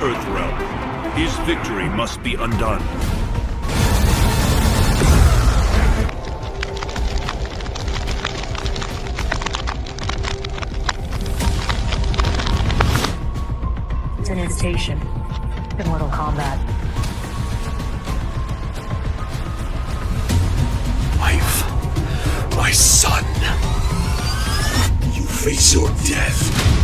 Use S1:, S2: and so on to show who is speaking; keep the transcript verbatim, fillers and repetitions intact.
S1: Earthrealm. His victory must be undone.
S2: Tenant station. Immortal combat.
S3: Wife. My son. You face your death.